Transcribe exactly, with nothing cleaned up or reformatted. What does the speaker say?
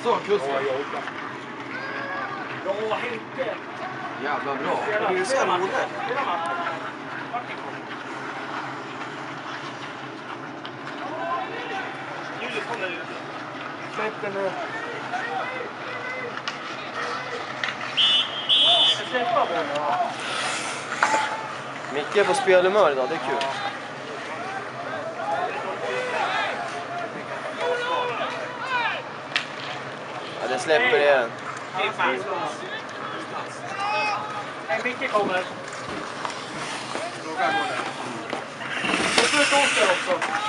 Så, kusten. Bra, Henke. Jävla bra. Det är ju så roligt. Ljudet kommer ut. Släpp den nu. Jag släpper den, ja. Micke är på spelhumör idag, det är kul. Ja, det släpper igen. Hej, Micke kommer. Och så är ett Oskar också.